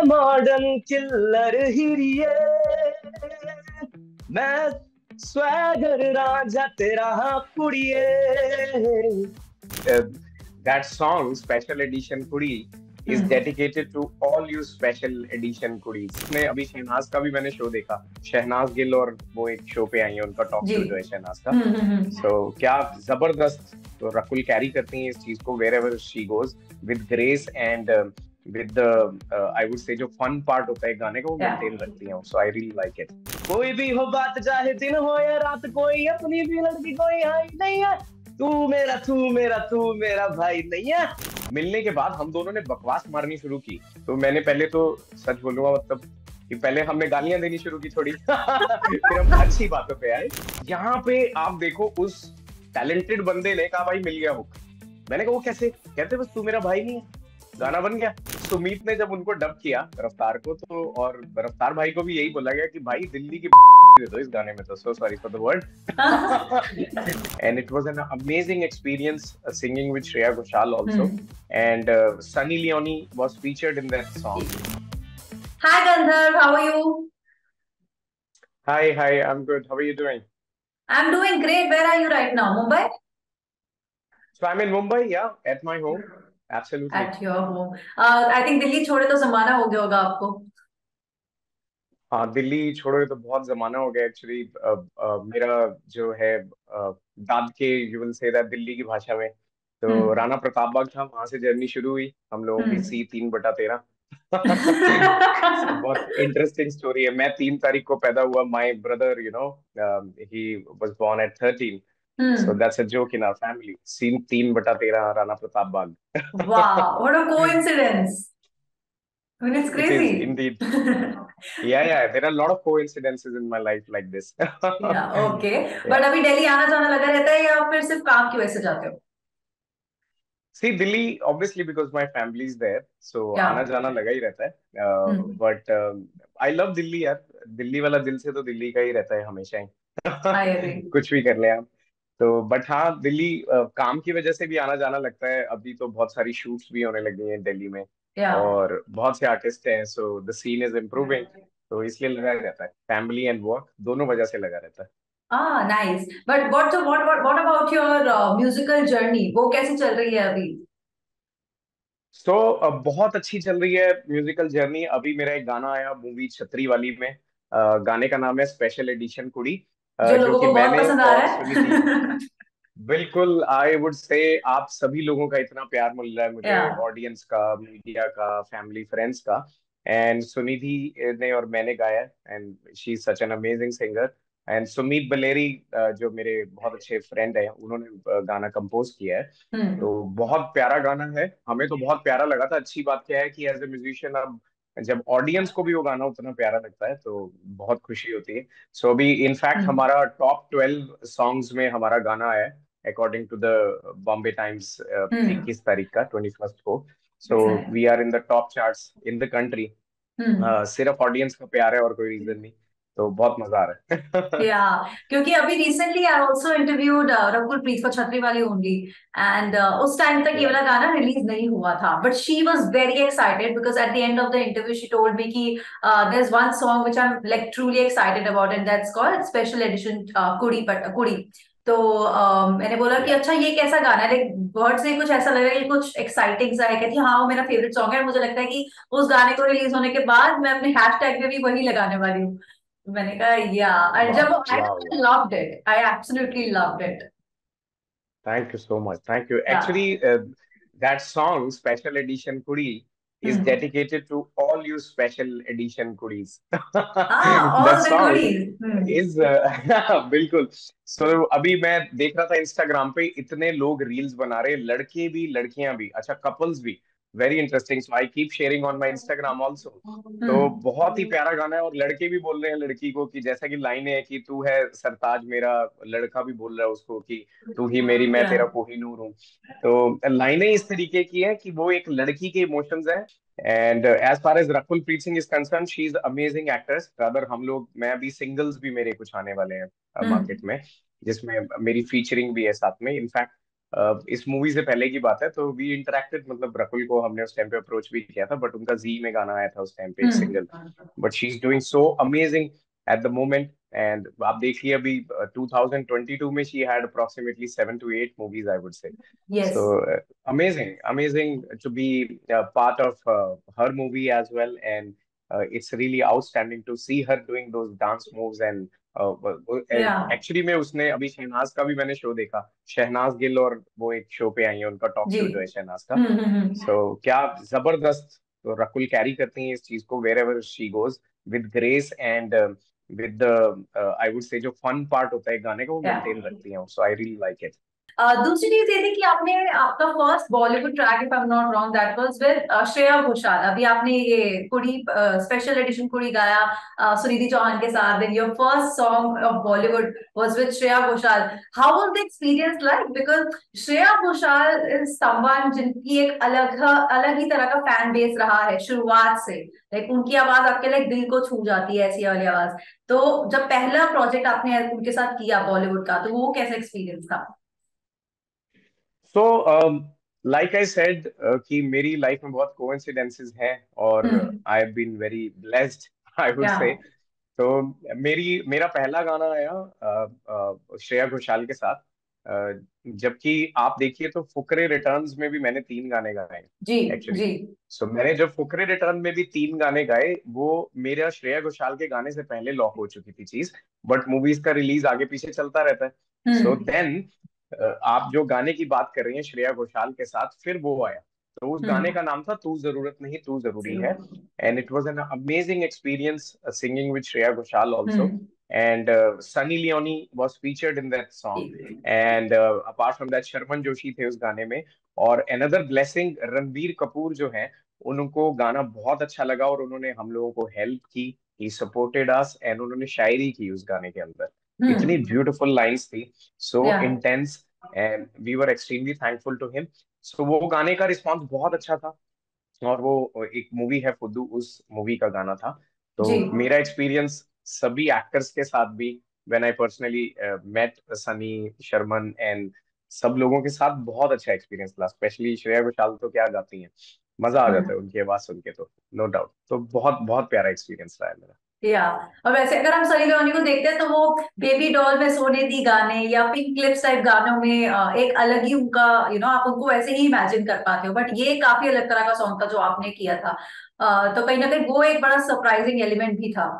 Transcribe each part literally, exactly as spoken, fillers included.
Modern killer हिरिए, मैं swagger राजा तेरा हाँ कुड़िए. Uh, that song, Special Edition Kudi, is hmm dedicated to all you Special Edition Kudis. इसमें अभी शहनाज का भी मैंने शो देखा. शहनाज गिल और वो एक शो पे आई है, उनका टॉक जी शो जो है शहनाज का. हम्म हम्म हम्म। So क्या जबरदस्त तो रकुल कैरी करती हैं इस चीज को wherever she goes with grace and uh, with the uh, I would say जो fun part होता है गाने का वो Yeah. मेंटेन रखती हैं. So I really like it. कोई भी हो बात चाहे दिन हो या रात, कोई अपनी भी लड़की कोई हाई नहीं है. तू मेरा तू मेरा तू मेरा भाई नहीं है. मिलने के बाद हम दोनों ने बकवास मारनी शुरू की. तो मैंने पहले तो सच बोलूंगा मतलब कि पहले हमने गालियां देनी शुरू की थोड़ी. फिर हम अच्छी बातों पे आए. यहाँ पे आप देखो उस टैलेंटेड बंदे ने कहा भाई मिल गया हुक. मैंने कहा वो कैसे? कहते बस तू मेरा भाई नहीं है. गाना बन गया. सुमीत ने जब उनको डब किया रफ्तार को तो और रफ्तार भाई को भी यही बोला गया कि भाई दिल्ली की दे दो इस गाने में. तो so sorry for the word. And it was an amazing experience uh, singing with Shreya Ghoshal also. Hmm. And uh, Sunny Leone was featured in that song. Hi Gandharv, how are you? Hi, hi, I'm good. How are you doing? I'm doing great. Where are you right now? Mumbai? So I'm in Mumbai, yeah, at my home. Absolutely. At your home. Uh, I think Delhi छोड़े तो जमाना हो गया होगा आपको. हाँ दिल्ली छोड़ो तो बहुत जमाना हो गया एक्चुअली. मेरा जो है uh, दाद के you will say that Delhi की भाषा में. तो हम्म राणा प्रताप बाग था, वहां से जर्नी शुरू हुई हम लोगों की. हम्म। सी तीन बटा तेरह. बहुत इंटरेस्टिंग स्टोरी है. मैं तीन तारीख को पैदा हुआ. My brother you know he was born at thirteen. So hmm. That's a joke in our family. Scene तीन बटा तेरह राणा प्रताप बाग. Wow, what a coincidence. I mean, it's It is crazy. indeed. Yeah, yeah. There are a lot of coincidences in my life like this. Yeah, okay. Yeah. But अभी दिल्ली आना जाना लगा रहता है या फिर सिर्फ काम की वजह से जाते हो? See, Delhi, obviously because my family is there, so आना Yeah. जाना लगा ही रहता है. Uh, hmm. but um, I love Delhi यार. दिल्ली वाला दिल से तो दिल्ली का ही रहता है हमेशा ही. I agree. कुछ भी कर ले आप. तो बट हाँ दिल्ली uh, काम की वजह से भी आना जाना लगता है. अभी तो बहुत सारी शूट्स भी होने लगी हैं दिल्ली में. Yeah. और बहुत से आर्टिस्ट हैं. So the scene is improving. तो इसलिए लगा रहता है. फैमिली एंड वर्क दोनों वजह से लगा रहता है. Ah, nice. But what what what what about your uh, musical journey? वो कैसे चल रही है अभी? सो so, uh, बहुत अच्छी चल रही है म्यूजिकल जर्नी. अभी मेरा एक गाना आया मूवी छतरी वाली में. uh, गाने का नाम है स्पेशल एडिशन कुड़ी. जो uh, जो लोगों कि को बहुत मैंने पसंद आ और रहा सुनिधि. है. बिल्कुल आई वुड से आप सभी लोगों का इतना प्यार मिल रहा है मुझे. Yeah. ऑडियंस का, मीडिया का, फैमिली फ्रेंड्स का. एंड सुनिधि ने और मैंने गाया. And she is such an amazing singer. And Sumeet Baleri uh, जो मेरे बहुत अच्छे फ्रेंड हैं उन्होंने uh, गाना कंपोज किया है. हम्म तो बहुत प्यारा गाना है. हमें तो बहुत प्यारा लगा था. अच्छी बात क्या है कि एज ए म्यूजिशियन अब जब ऑडियंस को भी वो गाना उतना प्यारा लगता है तो बहुत खुशी होती है. सो अभी इनफैक्ट हम्म। हमारा टॉप ट्वेल्व सॉन्ग्स में हमारा गाना है according to the Bombay times hmm. इक्कीस तारीख का ट्वेंटी फर्स्ट को. So That's nice. We are in the top charts in the country. Hmm. सिर्फ ऑडियंस का प्यार है और कोई रीजन नहीं. तो बहुत मजा आ रहा है. या क्योंकि अभी recently I also interviewed Rakul Preet for Chhatri Wali only and उस टाइम तक ये वाला गाना रिलीज नहीं हुआ था but she was very excited because at the end of the interview she told me कि there is one song which I am like truly excited about and that's called special edition Kudi Patt कुड़ी. तो uh, मैंने बोला कि Yeah. अच्छा ये कैसा गाना है लाइक वर्ड से कुछ ऐसा लग रहा है कि कुछ एक्साइटिंग सा है. कहती हाँ वो मेरा फेवरेट सॉन्ग है. मुझे लगता है कि उस गाने को रिलीज होने के बाद मैं अपने हैशटैग में भी वही लगाने वाली हूँ. मैंने कहा या और जब Wow, वो आया wow, I wow. Loved it. I absolutely loved it. Thank you so much. Thank you. या. Actually, uh, that song, Special Edition Kudi, is hmm. dedicated to all you Special Edition Kudis. हाँ That all the song goodies. Hmm. is uh, बिल्कुल. So अभी मैं देख रहा था Instagram पे इतने लोग रील्स बना रहे. लड़के भी लड़कियां भी. अच्छा कपल्स भी. Very interesting. So I keep sharing on my Instagram also. तो बहुत ही हम्म. प्यारा गाना है. और लड़के भी बोल रहे हैं लड़की को कि जैसा कि लाइन है कि तू है सरताज मेरा. लड़का भी बोल रहा है उसको कि तू ही मेरी मैं या. तेरा कोहिनूर हूँ. तो लाइनें इस तरीके की है कि वो एक लड़की के इमोशंस हैं. And as far as Rakul Preet Singh is concern she is amazing actress. Rather हम लोग मैं अभी सिंगल्स भी मेरे कुछ आने वाले हैं मार्केट हम्म. में जिसमें मेरी फीचरिंग भी है साथ में. इनफैक्ट इस मूवी से पहले की बात है, तो वी इंटरेक्टेड, मतलब रकुल को हमने उस टाइम पे अप्रोच भी किया था, बट उनका जी में गाना आया था उस टाइम पे, एक single. Hmm. But she is doing so amazing at the moment. And आप देखिए अभी टू थाउजेंड ट्वेंटी टू में she had approximately seven to eight movies, I would say. So Yes. uh, amazing, amazing to be uh, part of uh, her movie as well, and uh, it's really outstanding to see her doing those dance moves and Yeah. Actually में उसने अभी शहनाज का भी मैंने show देखा, शहनाज गिल, और वो एक शो पे आई है, उनका टॉक जी. शो जो है शहनाज का। हम्म हम्म हम्म. सो so, क्या जबरदस्त, तो रकुल कैरी करती हैं इस चीज को wherever she goes, with grace and with the I would say जो फन पार्ट होता है गाने का वो Yeah. मेंटेन रखती हैं, so I really like it. Uh, दूसरी चीज ये थी कि आपने आपका first Bollywood track, if I am not wrong, that was with Shreya Ghoshal. अभी आपने ये कुड़ी स्पेशल एडिशन कुड़ी गाया uh, सुनिधि चौहान के साथ. Then your first song of Bollywood was with Shreya Ghoshal. How was the experience like? Because Shreya Ghoshal is someone जिनकी एक अलग अलग ही तरह का फैन बेस रहा है शुरुआत से. लाइक उनकी आवाज आपके लाइक दिल को छू जाती है, ऐसी वाली आवाज. तो जब पहला प्रोजेक्ट आपने उनके साथ किया बॉलीवुड का, तो वो कैसा एक्सपीरियंस था? सो लाइक आई सेड कि मेरी लाइफ में बहुत कोइंसिडेंसेस हैं, और hmm. I have been very blessed, I would yeah. Say. तो मेरी मेरा पहला गाना आया अ, अ, श्रेया घोषाल के साथ। अ, जबकि आप देखिए तो फुकरे रिटर्न्स में भी मैंने तीन गाने गाए जी. एक्चुअली। जी. सो मैंने जब फुकरे रिटर्न में भी तीन गाने गाए, वो मेरा श्रेया घोषाल के गाने से पहले लॉक हो चुकी थी चीज, बट मूवीज का रिलीज आगे पीछे चलता रहता है। सो हम्म. देन आप जो गाने की बात कर रही हैं श्रेया घोषाल के साथ, फिर वो आया, तो उस गाने हम्म. का नाम था तू जरूरत नहीं तू जरूरी है। जरूर. and it was an amazing experience uh, singing with Shreya Ghoshal also. Hmm. And uh, Sunny Leone was featured in that song. ठीक. And uh, apart from that, Sharman Joshi थे उस गाने में। और another blessing, रणबीर कपूर जो है, उनको गाना बहुत अच्छा लगा और उन्होंने हम लोगों को हेल्प की। ही सपोर्टेड अस, एंड उन्होंने शायरी की उस गाने के अंदर। इतनी हम्म. ब्यूटीफुल लाइंस थी, so yeah. Intense, and we were extremely thankful to him. So वो गाने का रिस्पॉन्स बहुत अच्छा था। और वो एक मूवी है फुद्दू, उस मूवी का गाना था। तो जी. मेरा एक्सपीरियंस सभी एक्टर्स के साथ भी, when I personally met Sunny, Sharman and सब लोगों के साथ, बहुत अच्छा एक्सपीरियंस था। स्पेशली श्रेया घोषाल तो क्या गाती हैं, मजा आ जाता हम्म. है उनकी आवाज सुन के, तो नो डाउट। तो बहुत बहुत प्यारा एक्सपीरियंस रहा है मेरा। या. और वैसे अगर हम सनी लियोनी को देखते हैं तो वो बेबी डॉल में सोने दी गाने या पिंक क्लिप्स टाइप गानों में अ, एक अलग ही उनका, यू नो, आप उनको वैसे ही इमेजिन कर पाते हो. बट ये काफी अलग तरह का सॉन्ग था जो आपने किया था. अ, तो कहीं ना कहीं वो एक बड़ा सरप्राइजिंग एलिमेंट भी था.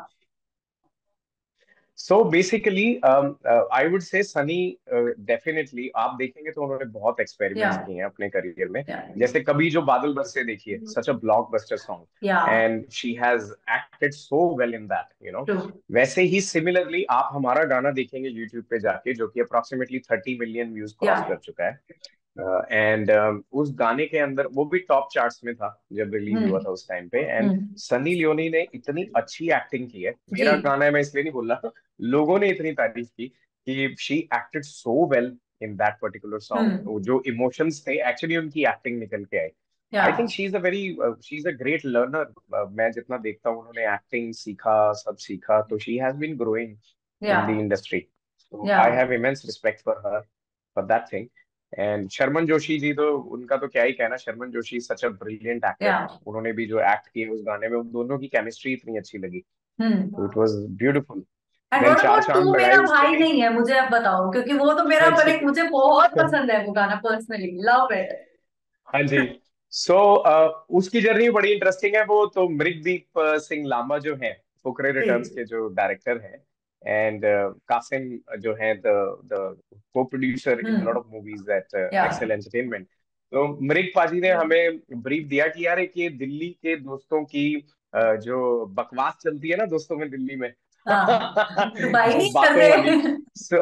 सो बेसिकली आई वुड से सनी, डेफिनेटली आप देखेंगे तो उन्होंने बहुत या. एक्सपेरिमेंट्स किए हैं अपने करियर में। या. जैसे कभी जो बादल बरसे देखिए, such a blockbuster song, yeah. And she has acted so well in that, you know. True. वैसे ही सिमिलरली आप हमारा गाना देखेंगे यूट्यूब पे जाके, जो कि approximately thirty million views yeah. Cross कर चुका है। एंड उस गाने के अंदर वो भी टॉप चार्ट्स में था जब रिलीज हुआ हम्म. था उस टाइम पे। And hmm. सनी लियोनी ने इतनी अच्छी एक्टिंग की है, जी. मेरा गाना है मैं इसलिए नहीं बोल रहा, लोगों ने इतनी तारीफ की कि she acted so well in that particular hmm. Song. जो इमोशंस थे एक्चुअली उनकी एक्टिंग निकल के आए। Yeah. I think she is a very, she is a great learner. मैं जितना देखता हूँ उन्होंने एक्टिंग सीखा, सब सीखा, तो शी हैज बीन ग्रोइंग या. In the industry. So yeah. I have immense respect for her, for that thing. And Sharman Joshi ji तो, उनका तो क्या ही कहना, Sharman Joshi such a brilliant actor. Yeah. उन्होंने भी जो एक्ट किए उस गाने में, उन दोनों की केमिस्ट्री इतनी अच्छी लगी, तो hmm. It was beautiful. And then what चार अबाउट चांद तू लगाए मेरा उसके भाई भी। नहीं है, मुझे अब बताओ, क्योंकि वो तो मेरा हाँ पर जी। एक, मुझे बहुत पसंद है वो गाना, पर्सनली लव इट. हाँ जी। सो उसकी जर्नी बड़ी इंटरेस्टिंग है। वो तो मृगदीप uh, सिंह लांबा जो है, फुकरे रिटर्न्स जी. के जो डायरेक्टर हैं, एंड कासिम जो है the the co producer in lot hmm. Of movies at yeah. Excel Entertainment. तो मृग पाजी ने हमें ब्रीफ दिया कि यार, एक ये दिल्ली के दोस्तों की uh, जो बकवास चलती है ना दोस्तों में दिल्ली में, हाँ, तो भाई जो नहीं कर बातों वाली, रहे. so,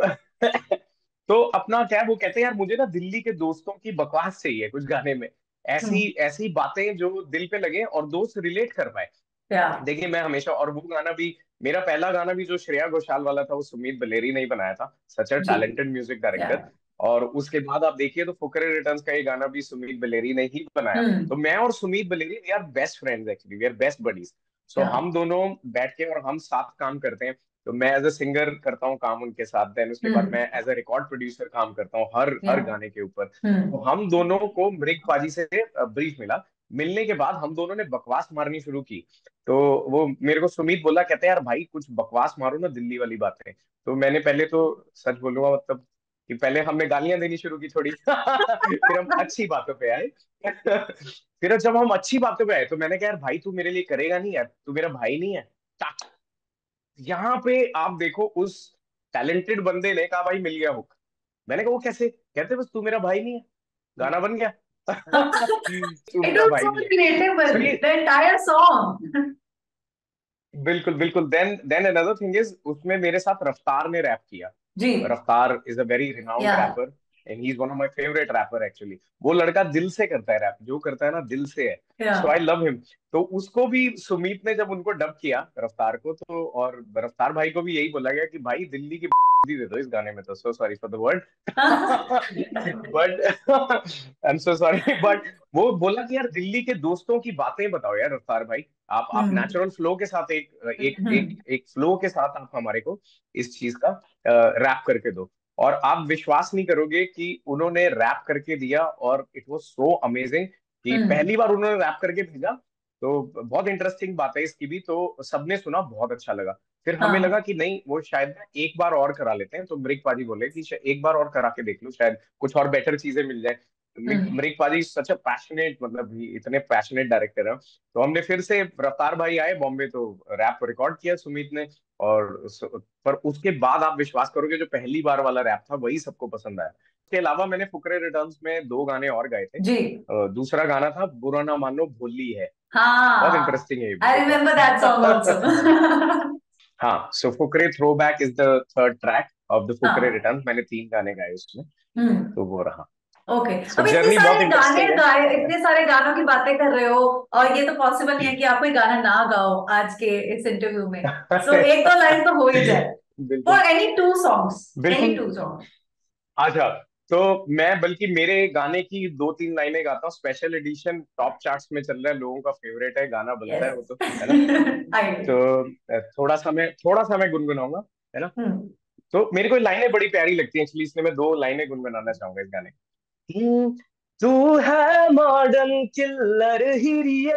तो अपना क्या है, वो कहते हैं यार मुझे ना दिल्ली के दोस्तों की बकवास चाहिए कुछ गाने में, ऐसी हम्म. ऐसी बातें जो दिल पे लगे और दोस्त रिलेट कर पाए। या. देखिए मैं हमेशा, और वो गाना भी, मेरा पहला गाना भी जो श्रेया घोषाल वाला था वो सुमीत बलेरी ने ही बनाया था, सच अ जी. Talented music yeah. डायरेक्टर। और उसके बाद आप देखिए तो फुकरे रिटर्न्स का ये गाना भी सुमीत बलेरी ने ही बनाया। तो हम्म. मैं और Sumeet Bellary we are best friends actually, we are best buddies. So yeah. हम दोनों बैठ के और हम साथ काम करते हैं। तो मैं एज अ सिंगर करता हूँ काम उनके साथ, देन उसके बाद मैं hmm as a record producer काम करता हूँ हर या हर गाने के ऊपर। तो हम्म हम दोनों को मृग पाजी से ब्रीफ मिला। मिलने के बाद हम दोनों ने बकवास मारनी शुरू की। तो वो मेरे को सुमीत बोला, कहते हैं यार भाई कुछ बकवास मारो ना, दिल्ली वाली बातें। तो मैंने पहले तो, सच बोलूंगा मतलब, कि पहले हमने गालियां देनी शुरू की थोड़ी फिर हम अच्छी बातों पे आए फिर जब हम अच्छी बातों पे आए तो मैंने कहा यार भाई तू मेरे लिए करेगा नहीं यार, तू मेरा भाई नहीं है। टाक। यहाँ पे आप देखो, उस टैलेंटेड बंदे ने कहा भाई मिल गया हुक। मैंने कहा वो कैसे? कहते बस तू मेरा भाई नहीं है, गाना बन गया तू It मेरा was भाई so नहीं है। सो relatable, ये the entire song. बिल्कुल बिल्कुल। Then then another thing is, उसमें मेरे साथ रफ्तार ने रैप किया। Ji Raftaar is a very renowned yeah rapper and he is one of my favourite rapper actually. वो लड़का दिल से करता है रैप, जो करता है ना दिल से है। या सो आई लव हिम। तो उसको भी सुमीत ने जब उनको डब किया रफ्तार को, तो और रफ्तार भाई को भी यही बोला गया कि भाई दिल्ली की दे दो इस गाने में, तो so sorry for the word but I am so sorry but वो बोला कि यार दिल्ली के दोस्तों की बातें बताओ यार रफ्तार भाई। आप आप हम्म नेचुरल फ्लो के साथ एक एक एक हम्म एक फ्लो के साथ आप हमारे को इस चीज का रैप करके दो। और आप विश्वास नहीं करोगे कि उन्होंने रैप करके दिया और इट वाज सो अमेजिंग कि हम्म पहली बार उन्होंने रैप करके भेजा। तो बहुत इंटरेस्टिंग बात है इसकी भी, तो सबने सुना, बहुत अच्छा लगा। फिर हमें लगा हाँ कि नहीं वो शायद ना एक बार और करा लेते हैं, तो मृग पाजी बोले कि शा- एक बार और करा के देख लो, शायद कुछ और बेटर चीजें मिल जाए। Hmm Mrig paaji such a passionate, मतलब he इतने पैशनेट डायरेक्टर है। तो हमने फिर से, रफ्तार भाई आए बॉम्बे तो रैप रिकॉर्ड किया सुमीत ने। और उस, पर उसके बाद आप विश्वास करोगे जो पहली बार वाला रैप था वही सबको पसंद आया। उसके अलावा मैंने फुकरे रिटर्न्स में दो गाने और गाए थे। जी अ, दूसरा गाना था बुरा ना मानो भोली है। बहुत हाँ इंटरेस्टिंग है ये भी, आई देखो रिमेम्बर दैट सॉन्ग ऑल्सो आप हाँ, so Fukrey throwback is the third track of the Fukrey हाँ रिटर्न्स। मैंने तीन गाने गाए उसमें। हम्म तो वो रहा। ओके सो अब इतने जर्नी बहुत सारे गाने इंटरेस्टिंग है। गाए, इतने सारे गानों की बातें कर रहे हो, और ये तो पॉसिबल नहीं है कि आप कोई गाना ना गाओ आज के इस इंटरव्यू में। सो so, एक दो लाइन तो हो ही जाए बिल्कुल for any two songs, any बिल्कुल। Two songs. अच्छा, तो मैं बल्कि मेरे गाने की दो तीन लाइनें गाता हूँ। स्पेशल एडिशन टॉप चार्ट्स में चल रहा है, लोगों का फेवरेट है, गाना बनता है यस वो तो, है ना। आई तो अ, थोड़ा सा मैं थोड़ा सा मैं गुनगुनाऊंगा, है ना। हम्म तो मेरे को लाइनें बड़ी प्यारी लगती हैं एक्चुअली, इसलिए मैं दो लाइनें गुनगुनाना चाहूंगा इस गाने की। हम्म, तू है मॉडर्न किल्लर हिरिये,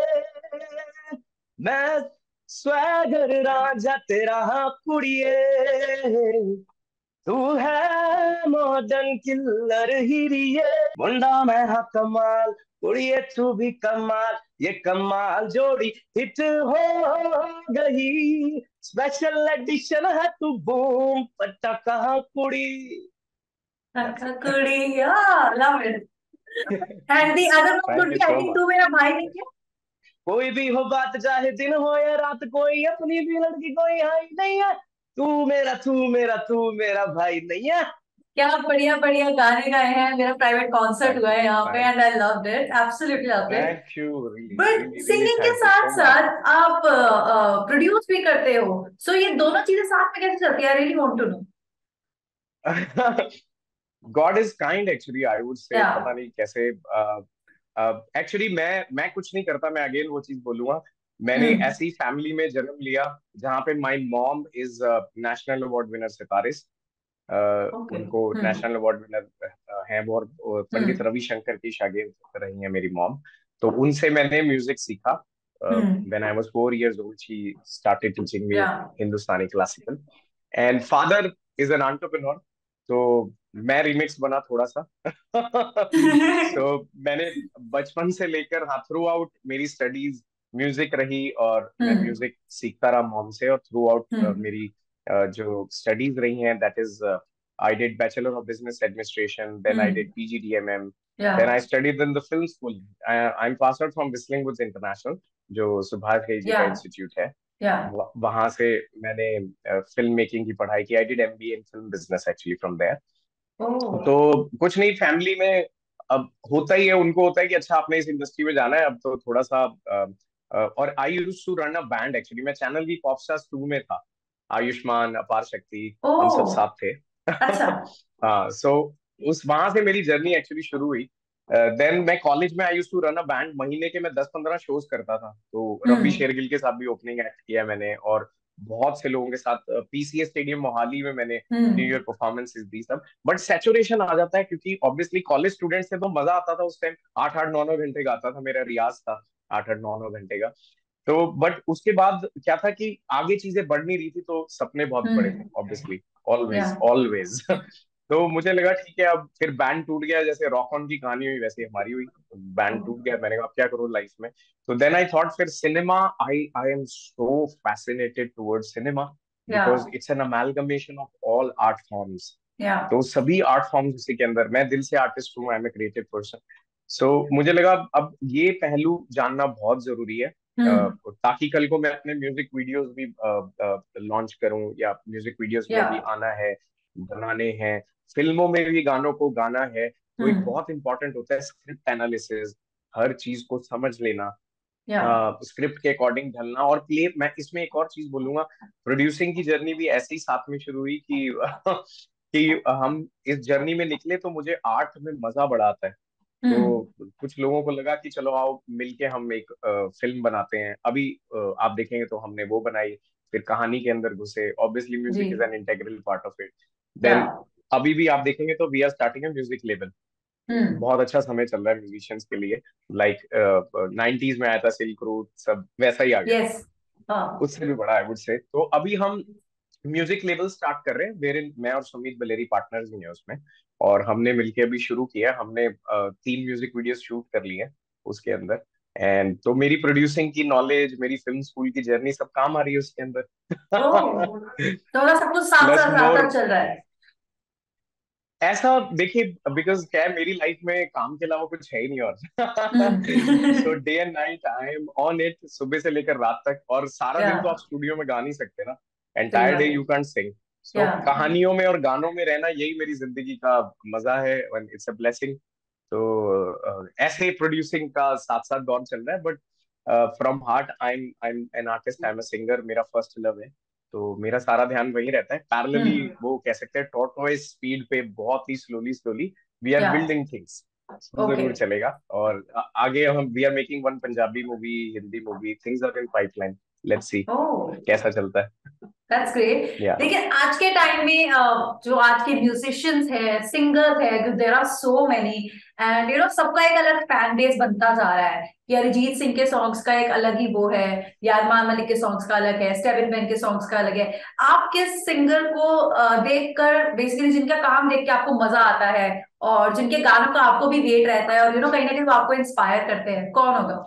मैं स्वैगर राजा तेरा कुड़िए। तू है मॉडर्न किल्लर हिरिये, मुंडा मैं हाँ कमाल, कुड़िए तू भी कमाल, ये कमाल जोड़ी हिट हो गई। स्पेशल एडिशन है तू बूम पटाखा कुड़ी। That's it. कुड़ी love it. And the other one Thank would you be I so think much. तू मेरा भाई नहीं है। कोई भी हो बात, चाहे दिन हो या रात, कोई अपनी भी लड़की कोई हाई नहीं है। तू मेरा तू मेरा तू मेरा भाई नहीं है। क्या बढ़िया बढ़िया गाने गाए हैं, मेरा प्राइवेट कॉन्सर्ट थैंक हुआ यू है यहाँ पे thank and I loved it, absolutely loved it. Thank you, really but really really singing के थैंक यू साथ सो मच। साथ आप प्रोड्यूस भी करते हो, सो ये दोनों चीजें साथ में कैसे चलती है? I really want to know. God is kind actually, I would say, या पता नहीं कैसे। एक्चुअली मैं मैं कुछ नहीं करता, मैं अगेन वो चीज बोलूंगा। मैंने हम्म ऐसी फैमिली में जन्म लिया जहाँ पे my mom is national award winner sitarist. Uh, okay उनको हम्म नेशनल अवार्ड विनर हैं वो, और और पंडित हम्म रविशंकर की शागिर्द रही हैं मेरी मॉम। तो उनसे मैंने म्यूजिक सीखा। Hmm when I was four years old she started teaching me yeah Hindustani classical. And father is an entrepreneur. तो मैं रिमिक्स बना थोड़ा सा सो so, मैंने बचपन से लेकर, हाँ, थ्रू आउट मेरी स्टडीज म्यूजिक रही, और मैं हम्म म्यूजिक सीखता रहा मॉम से। और थ्रू आउट हम्म मेरी uh, जो स्टडीज रही हैं, that is I did bachelor of business administration, then I did hmm PGDMM, yeah then I studied in the film school. I am pass out from Whistling Woods International, जो सुभाष घई जी या का institute है। या वह- वहां से मैंने फिल्म मेकिंग की पढ़ाई की। I did MBA in film business actually from there. ओ तो कुछ नहीं, फैमिली में अब होता ही है, उनको होता है कि अच्छा आपने इस इंडस्ट्री में जाना है, अब तो थोड़ा सा अ, अ, और I used to run a band actually. मैं चैनल की पॉप स्टार्स टू में था, आयुष्मान, अपार शक्ति, ओ हम सब साथ थे अच्छा हाँ, सो उस वहां से मेरी जर्नी एक्चुअली शुरू हुई। देन मैं कॉलेज में I used to run a band, महीने के मैं दस पंद्रह शोज करता था। तो रवि हम्म शेरगिल के साथ भी ओपनिंग एक्ट किया मैंने, और बहुत से लोगों के साथ, पीसीए स्टेडियम मोहाली में मैंने न्यू ईयर हम्म। परफॉर्मेंसेस दी सब। बट सैचुरेशन आ जाता है क्योंकि ऑब्वियसली कॉलेज स्टूडेंट्स थे तो मजा आता था उस टाइम। आठ आठ नौ नौ घंटे गाता था, मेरा रियाज था आठ आठ नौ नौ घंटे का। तो बट उसके बाद क्या था कि आगे चीजें बढ़ नहीं रही थी, तो सपने बहुत बड़े थे hmm. Obviously, yeah. Always always. तो मुझे लगा ठीक है, अब फिर बैंड टूट गया, जैसे रॉक ऑन की कहानी हुई वैसे हमारी हुई। बैंड टूट गया, मैंने कहा अब क्या करूँ लाइफ में। तो देन आई थॉट फिर cinema, I I am so fascinated towards cinema yeah. Because it's an amalgamation of all art forms. Yeah. तो सभी आर्ट फॉर्म्स उसी के अंदर, मैं दिल से आर्टिस्ट हूँ, I am a creative person. So मुझे लगा अब ये पहलू जानना बहुत जरूरी है, अ, हम्म। ताकि कल को मैं अपने म्यूजिक वीडियोस भी लॉन्च करूं, या म्यूजिक वीडियोस या। में भी आना है, बनाने हैं, फिल्मों में भी गानों को गाना है। तो एक हम्म। बहुत इंपॉर्टेंट होता है स्क्रिप्ट एनालिसिस, हर चीज को समझ लेना, या। स्क्रिप्ट के अकॉर्डिंग ढलना। और प्ले, मैं इसमें एक और चीज बोलूंगा, प्रोड्यूसिंग की जर्नी भी ऐसे ही साथ में शुरू हुई कि कि हम इस जर्नी में निकले तो मुझे आर्ट में मजा बड़ा आता है। तो हम्म। कुछ लोगों को लगा कि चलो आओ मिलके हम एक फिल्म बनाते हैं। अभी अ, आप देखेंगे तो हमने वो बनाई, फिर कहानी के अंदर घुसे, obviously ji. Music is an integral part of it. Yeah. Then अभी भी आप देखेंगे तो we are starting a music level. Hmm. बहुत अच्छा समय चल रहा है म्यूजिशियंस के लिए। लाइक नाइनटीज में आया था सिल्क रूट, सब वैसा ही आ गया, यस। हाँ। उससे भी बड़ा है वुड से। तो अभी हम म्यूजिक लेबल स्टार्ट कर रहे हैं, वेर मैं और सुमित बलेरी पार्टनर्स भी हैं उसमें। और हमने मिलके अभी शुरू किया, हमने अ, तीन म्यूजिक वीडियोस शूट कर लिए हैं उसके अंदर। एंड तो मेरी प्रोड्यूसिंग की नॉलेज, मेरी फिल्म स्कूल की जर्नी सब काम आ रही है उसके ओह, अंदर। तो मतलब सब कुछ साथ प्लस साथ साथ मोर, साथ चल रहा है। ऐसा देखिए, बिकॉज क्या है, मेरी लाइफ में काम के अलावा कुछ है ही नहीं और। So hmm. Day and night I am on it, सुबह से लेकर रात तक। और सारा या। दिन तो आप स्टूडियो में गा नहीं सकते ना, सही एंटायर डे बात है। यू कैंट सिंग। सो या। कहानियों में और गानों में रहना, यही मेरी जिंदगी का मजा है, इट्स अ ब्लेसिंग। तो अ, ऐसे प्रोड्यूसिंग का साथ साथ दौर चल रहा है। But from heart I am I am an artist, I am a singer, मेरा फर्स्ट लव है। तो मेरा सारा ध्यान वही रहता है, पैरेलली हम्म। वो कह सकते हैं टॉर्टोइज स्पीड पे, बहुत ही slowly slowly we are yeah. Building things. Okay. जरूर चलेगा। और आ- आगे हम we are making one Punjabi movie, Hindi movie, things are in pipeline. Let's see oh, कैसा चलता है। That's great. या लेकिन आज के टाइम में अ, जो आज के म्यूजिशियंस है, सिंगर है, there are so many, and you know सबका एक अलग फैन बेस बनता जा रहा है कि अरिजीत सिंह के सॉन्ग्स का एक अलग ही वो है, या अरमान मलिक के सॉन्ग्स का अलग है, स्टेविन बेन के सॉन्ग्स का अलग है। आप किस सिंगर को अ, देखकर, बेसिकली जिनका काम देख के आपको मजा आता है और जिनके गानों का आपको भी वेट रहता है, और यू नो कहीं ना कहीं वो आपको इंस्पायर करते हैं, कौन होगा?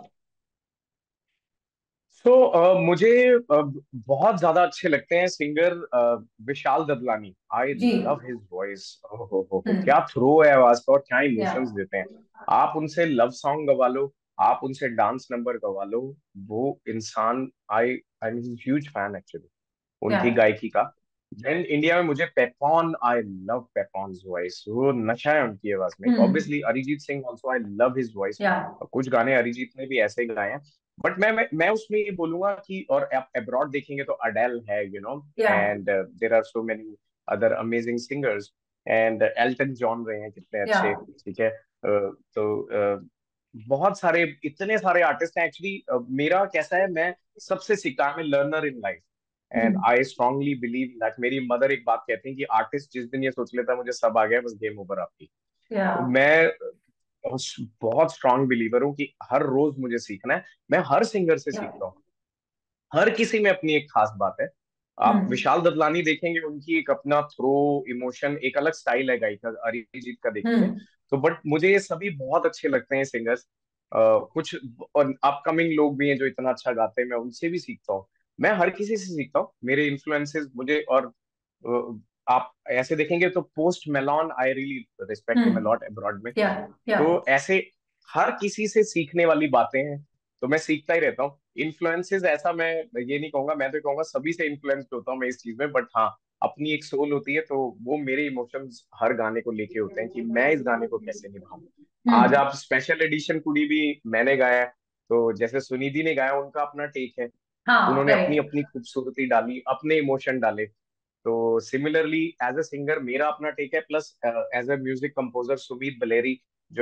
सो मुझे uh, बहुत ज्यादा अच्छे लगते हैं singer Vishal Dadlani. I ji. Love his voice. हो हो हो हो, हम्म। क्या थ्रो है आवाज का, और क्या या। इमोशंस देते हैं। आप उनसे लव सॉन्ग गवा लो, आप उनसे डांस नंबर गवा लो, वो इंसान, I I am huge fan actually yeah. उनकी गायकी का। देन इंडिया में मुझे Papon, I love Papon's voice, वो नशा है उनकी आवाज में। Hmm. Obviously Arijit Singh also, I love his voice. Yeah. कुछ गाने अरिजीत ने भी ऐसे गाए हैं। बट मैं मैं, मैं उसमें ये बोलूंगा कि, और आप अब्रॉड देखेंगे तो अडेल है, you know, yeah. And there are so many other amazing singers. And Elton John रहे हैं कितने या। अच्छे, ठीक है। अ, तो अ, बहुत सारे, इतने सारे आर्टिस्ट हैं एक्चुअली। मेरा कैसा है, मैं सबसे सीखता, I am learner in life. And hmm. I strongly believe that, मेरी मदर एक बात कहती हैं कि आर्टिस्ट जिस दिन ये सोच लेता है मुझे सब आ गया, बस गेम ओवर आपकी। या। तो मैं बहुत बहुत स्ट्रांग बिलीवर हूँ कि हर रोज मुझे सीखना है। मैं हर सिंगर से या। सीखता हूँ, हर किसी में अपनी एक खास बात है। आप हम्म। विशाल ददलानी देखेंगे, उनकी एक अपना थ्रो, इमोशन, एक अलग स्टाइल है गायकी का। अरिजीत का देखेंगे हम्म। तो, बट मुझे ये सभी बहुत अच्छे लगते हैं सिंगर्स। कुछ और अपकमिंग लोग भी हैं जो इतना अच्छा गाते हैं, मैं उनसे भी सीखता हूँ। मैं हर किसी से सीखता हूँ, मेरे इन्फ्लुएंसेस मुझे। और अ, आप ऐसे देखेंगे तो Post Malone, I really respect him uh hmm. Lot abroad में। या। या। तो ऐसे हर किसी से सीखने वाली बातें हैं, तो मैं सीखता ही रहता हूँ। इन्फ्लुएंसेस ऐसा मैं ये नहीं कहूंगा, मैं तो कहूंगा सभी से इन्फ्लुएंस्ड होता हूँ मैं इस चीज में। बट हाँ, अपनी एक सोल होती है, तो वो मेरे इमोशंस हर गाने को लेके होते हैं कि मैं इस गाने को कैसे निभाऊं। आज हम्म। आप स्पेशल एडिशन कुड़ी भी मैंने गाया है, तो जैसे सुनिधि ने गाया, उनका अपना टेक है, हाँ, उन्होंने अपनी राइट। अपनी खूबसूरती डाली, अपने इमोशन डाले। तो सिमिलरली एज अ सिंगर मेरा अपना टेक है, plus as a music composer Sumeet Bellary जो है,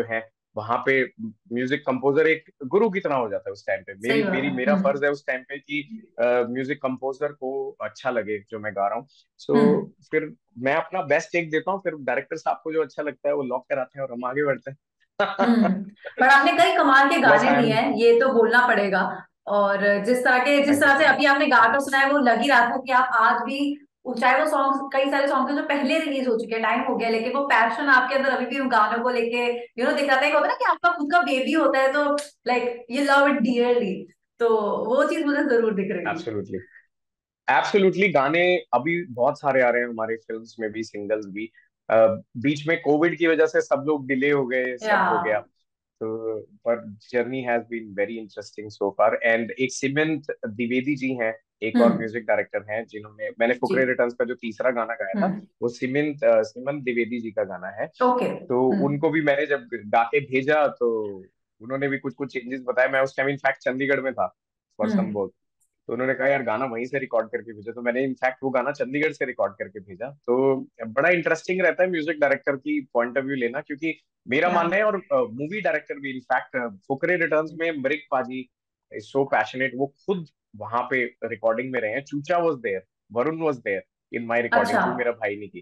वहां पे म्यूजिक कंपोजर एक गुरु की तरह हो जाता है उस टाइम पे। मेरी सही बात मेरी है। मेरा हम्म फर्ज है उस टाइम पे कि म्यूजिक कंपोजर को अच्छा लगे जो मैं गा रहा हूँ। सो हम्म फिर मैं अपना बेस्ट टेक देता हूँ, फिर डायरेक्टर साहब को जो अच्छा लगता है वो लॉक कराते हैं और हम आगे बढ़ते हम्म। हैं। पर आपने कई कमाल के बस गाने आई दिए एम। हैं, ये तो बोलना पड़ेगा। और जिस तरह के जिस थैंक यू तरह सो से मच। अभी आपने गा कर सुनाया, वो लग ही रहा था कि आप आज भी, चाहे वो सॉन्ग, कई सारे सॉन्ग जो पहले रिलीज हो चुके हैं, टाइम हो गया, लेकिन वो पैशन आपके अंदर अभी भी उन गानों को लेके यू नो दिख रहा था। एक होता है ना कि आपका खुद का बेबी होता है, तो like you love it dearly. तो वो चीज मुझे जरूर दिख रही थी। एब्सोल्युटली एब्सोल्युटली गाने अभी बहुत सारे आ रहे हैं हमारे फिल्म्स में भी, सिंगल्स भी। अ, बीच में कोविड की वजह से सब लोग डिले हो गए, या सब हो गया। तो पर journey has been very interesting so far. And एक सिमंत द्विवेदी जी हैं, एक और हम्म। म्यूजिक डायरेक्टर हैं, जिन्होंने मैंने जी। फुकरे रिटर्न्स का जो तीसरा गाना गाया था हम्म। वो सिमंत अ, सिमंत द्विवेदी जी का गाना है। ओके। तो हम्म। उनको भी मैंने जब गा के भेजा तो उन्होंने भी कुछ कुछ चेंजेस बताए। मैं उस टाइम इनफैक्ट चंडीगढ़ में था फॉर सम। हम्म। तो उन्होंने कहा यार गाना वहीं से रिकॉर्ड करके भेजा, तो मैंने इनफैक्ट वो गाना चंडीगढ़ से रिकॉर्ड करके भेजा। तो बड़ा इंटरेस्टिंग रहता है म्यूजिक डायरेक्टर की पॉइंट ऑफ व्यू लेना, क्योंकि मेरा या मानना है, और मूवी डायरेक्टर भी इनफैक्ट फुकरे रिटर्न्स में मृग पाजी इज सो पैशनेट, वो खुद वहां पे रिकॉर्डिंग में रहे हैं। Choocha was there, Varun was there in my recording, अच्छा। तू मेरा भाई नहीं की।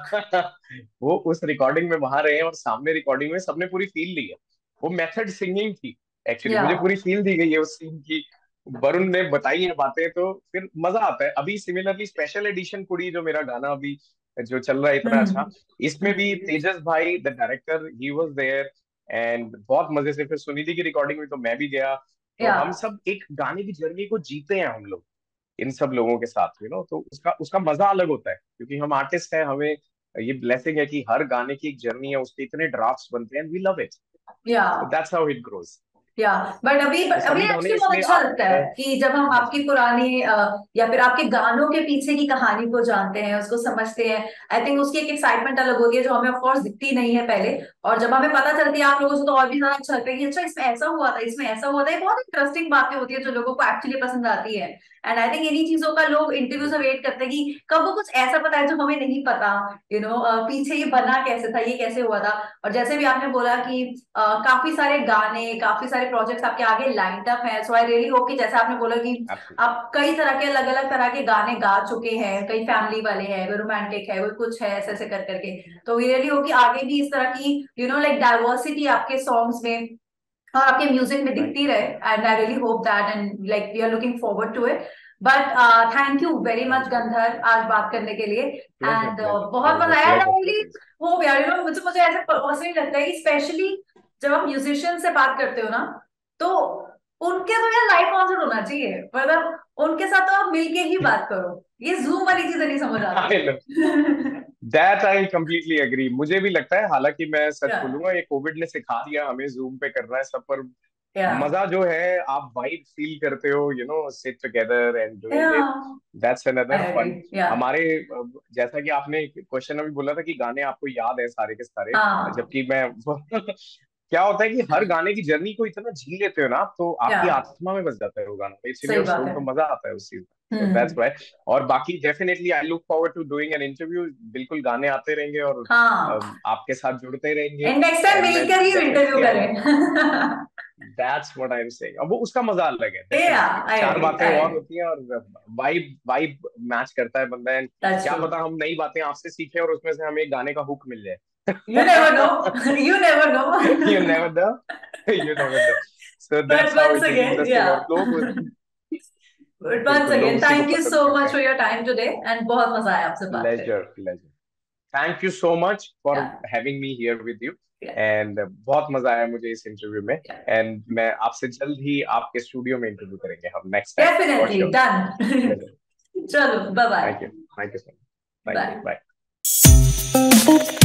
वो उस रिकॉर्डिंग में वहां रहे हैं और सामने रिकॉर्डिंग में सबने पूरी फील ली है। वो मेथड सिंगिंग थी एक्चुअली, या मुझे पूरी फील दी गई है उस सीन की। वरुण ने बताई है बातें तो फिर मजा आता है। अभी सिमिलरली स्पेशल एडिशन कुड़ी जो मेरा गाना अभी जो चल रहा है इतना अच्छा, हम्म। इसमें भी तेजस भाई the director he was there. And बहुत मजे से फिर सुनिधि की रिकॉर्डिंग में तो मैं भी गया। तो या हम सब एक गाने की जर्नी को जीते हैं हम लोग इन सब लोगों के साथ, यू नो। तो उसका उसका मजा अलग होता है, क्योंकि हम आर्टिस्ट हैं, हमें ये ब्लेसिंग है कि हर गाने की एक जर्नी है, उसके इतने ड्राफ्ट्स बनते हैं, we love it. Yeah so that's how it grows. Yeah but अभी तो अभी सभी गाने एक्चुअली बहुत इसलिए अच्छा आप लगता अ, है कि जब हम हाँ आपकी पुरानी अ, या फिर आपके गानों के पीछे की कहानी को जानते हैं, उसको समझते हैं। आई थिंक उसकी एक एक्साइटमेंट अलग होती है, जो हमें ऑफ कोर्स दिखती नहीं है पहले। और जब हमें पता चलती है आप लोगों से, तो और भी ज्यादा अच्छा लगता है कि अच्छा इसमें ऐसा हुआ था, इसमें ऐसा हुआ था। ये बहुत इंटरेस्टिंग बातें होती है जो लोगों को एक्चुअली पसंद आती है। एंड आई थिंक इन्हीं चीजों का लोग इंटरव्यू से वेट करते हैं कि कब वो कुछ ऐसा पता है जो हमें नहीं पता, यू नो पीछे ये बना कैसे था, ये कैसे हुआ था। और जैसे भी आपने बोला कि अ, काफी सारे गाने, काफी सारे प्रोजेक्ट्स आपके आगे लाइंड अप हैं। सो आई रियली होप कि जैसे आपने बोला कि एब्सोल्युटली आप कई तरह के अलग अलग तरह के गाने गा चुके हैं, कई फैमिली वाले हैं, कोई रोमांटिक है, कोई कुछ है, ऐसे ऐसे कर करके। तो वी रियली होप कि आगे भी इस तरह की यू नो लाइक डाइवर्सिटी आपके सॉन्ग्स में और आपके म्यूजिक में थैंक दिखती यू रहे। So much. And I really hope that, and like we are looking forward to it. But thank you very much thank you. Gandhar, आज बात करने के लिए। प्लेजर एंड प्लेजर बहुत प्लेजर मजा आया। Pleasure really pleasure. हो गया, यू नो मुझे मुझे ऐसे पर्सनली लगता है कि स्पेशली जब आप म्यूजिशियन से बात करते हो ना, तो उनके तो यार लाइव कॉन्सर्ट होना चाहिए। मतलब उनके साथ तो आप मिलके ही बात करो, ये जूम वाली चीजें नहीं समझ आई नो आती। That, I completely agree. मुझे भी लगता है, हालांकि मैं सच या बोलूंगा ये कोविड ने सिखा दिया हमें जूम पे करना है सब, पर या मजा जो है आप वाइब फील करते हो, you know, sit together and yeah doing it, that's I another agree. Fun. Yeah हमारे अ, जैसा कि आपने क्वेश्चन अभी बोला था कि गाने आपको याद है सारे के सारे, हाँ जबकि मैं क्या होता है कि हर गाने की जर्नी को इतना जी लेते हो ना आप, तो या आपकी आत्मा में बस जाता है वो गाना, इट्स इन सही योर बात सोल, है। तो मजा आता है उस चीज में। So that's hmm. व्हाई। और बाकी definitely I look forward to doing an interview. बिल्कुल गाने आते रहेंगे और हाँ, अम, आपके साथ जुड़ते रहेंगे। एंड नेक्स्ट टाइम एंड मैं मिलकर ही इंटरव्यू डेफिनेटली आई लुक, करें। That's what I am saying. अब वो उसका मजा अलग है या डेफिनेटली, आई चार एग्री, बातें आई और एग्री। होती हैं और वाइब वाइब मैच करता है बंदा। एंड दैट्स क्या ट्रू। पता हम नई बातें आपसे सीखें और उसमें से हमें एक गाने का हुक मिल जाए। You never know, you never know. You never know. You never know. So but that's how once it is again, yeah interesting। और लोग उस- बट वंस बिल्कुल लोग अगेन उसी को थैंक यू पसंद सो करते मच हैं। For your time today, and बहुत मजा आया आपसे बात प्लेजर करके। Pleasure. Thank you so much for yeah having me here with you. Yeah and बहुत मजा आया मुझे इस इंटरव्यू में। या एंड मैं आपसे जल्द ही आपके स्टूडियो में इंटरव्यू करेंगे हम next time for definitely sure. Done. Pleasure. चलो bye bye. Thank you. Thank you so much. Thank you. Bye. Bye.